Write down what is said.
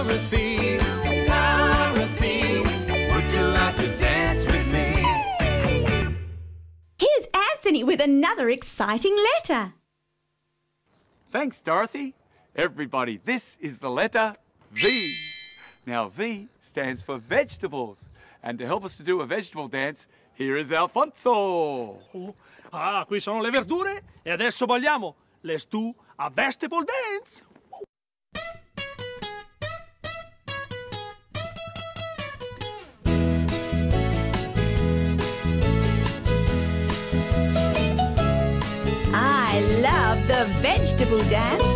Dorothy, Dorothy, would you like to dance with me? Here's Anthony with another exciting letter. Thanks, Dorothy. Everybody, this is the letter V. Now, V stands for vegetables. And to help us to do a vegetable dance, here is Alfonso. Qui sono le verdure e adesso balliamo. Let's do a vegetable dance. I love the vegetable dance.